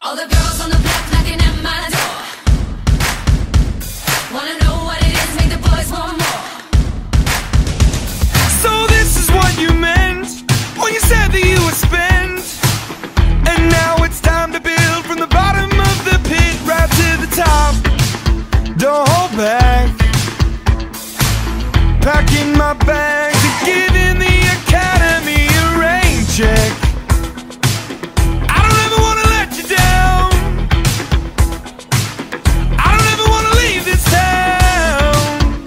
All the girls on the block knocking at my door. Wanna know what it is, make the boys want more. So this is what you meant when you said that you would spend. And now it's time to build from the bottom of the pit right to the top. Don't hold back. Packing my bags and giving the academy a rain check. I don't ever wanna let you down. I don't ever wanna leave this town.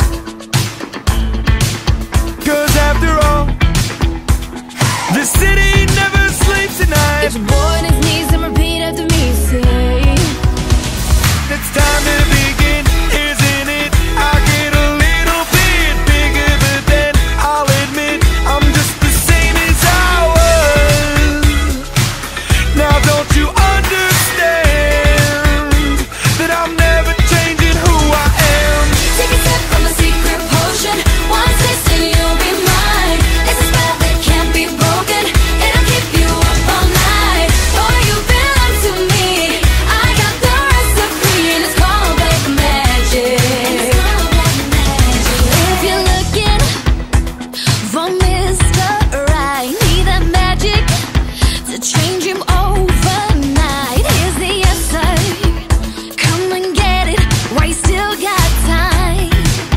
'Cause after all, the city never sleeps at night. Get your boy on his knees and repeat after me, say it's time to begin, isn't it? I get a little bit bigger, but then I'll admit I'm just the same as I was. Now don't you understand that I'm never changing who I am? take a sip from a secret potion. One taste and you'll be mine. It's a spell that can't be broken. It'll keep you up all night. Boy, you belong to me. I got the recipe and it's called black magic. If you're looking for Mr. Right, need that magic to change him overnight. Here's the answer. Come and get it while you still got time.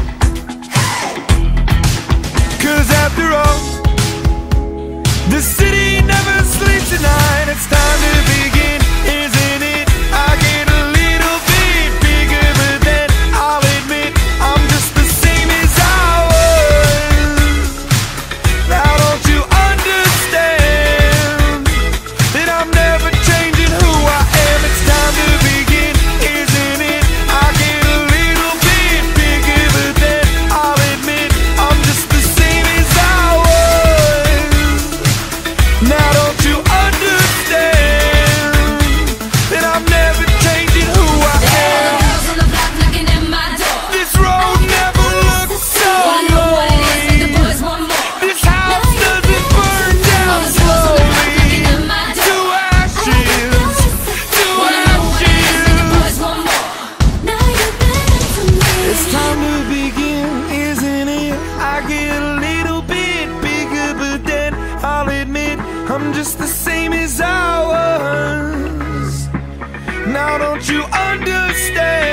'Cause after all, the city never sleeps at night. It's time to begin, isn't it? I get a little bit bigger, but then I'll admit I'm just the same as I was. Now don't you understand that I'm never changing who I am? It's time to begin, isn't it? I get a little bit bigger, but then I'll admit I'm just the same as I was. Now don't you understand that I'm never changing who I All the am? girls on the block knocking at my door. This road never looks so Wanna know what it is, make the lonely. boys want more. This house doesn't burn All down the girls on the block knocking slowly at my to door. ashes, to Wanna know what it is, make the ashes. boys want more. Now you're better to me. It's time to begin, isn't it? I get a little bit bigger, but then I'll admit I'm just the same as I was. Now don't you understand